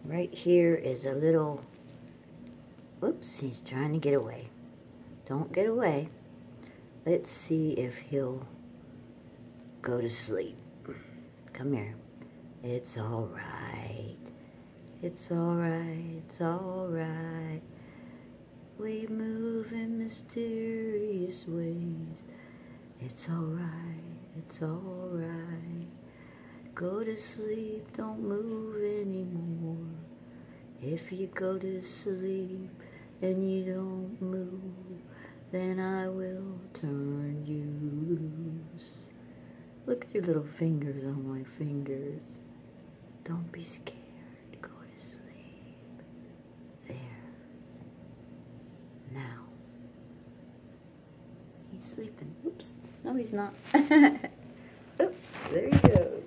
Right here is a little, whoops, he's trying to get away. Don't get away. Let's see if he'll go to sleep. Come here. It's all right. It's all right. It's all right. We move in mysterious ways. It's all right. It's all right. Go to sleep. Don't move anymore. If you go to sleep and you don't move, then I will turn you loose. Look at your little fingers on my fingers. Don't be scared. Go to sleep. There. Now. He's sleeping. Oops. No, he's not. Oops. There he goes.